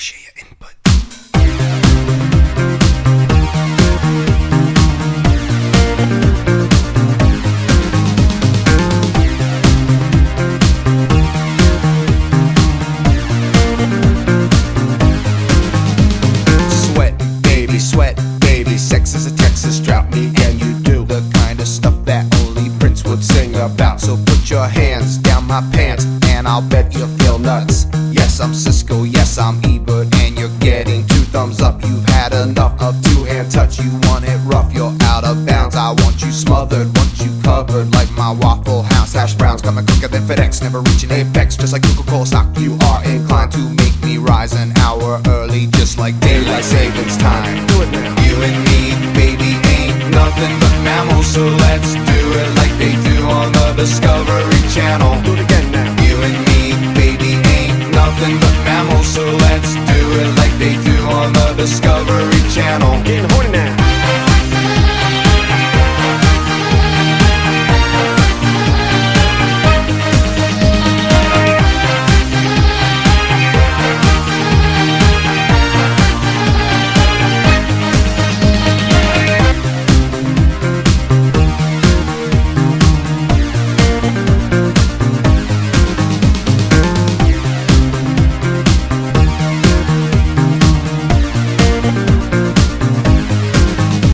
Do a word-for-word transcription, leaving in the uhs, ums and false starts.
share your input. Sweat, baby, sweat, baby. Sex is a Texas drought. Me and you do the kind of stuff that only Prince would sing about. So put your hands down my pants, and I'll bet you feel nuts. Yes, I'm Cisco, yes, I'm Ebert, and you're getting two thumbs up. You've had enough of two-hand touch. You want it rough, you're out of bounds. I want you smothered, want you covered like my Waffle House hash browns. Coming quicker than FedEx, never reaching apex. Just like Coca-Cola stock, you are inclined to make me rise an hour early, just like daylight savings time.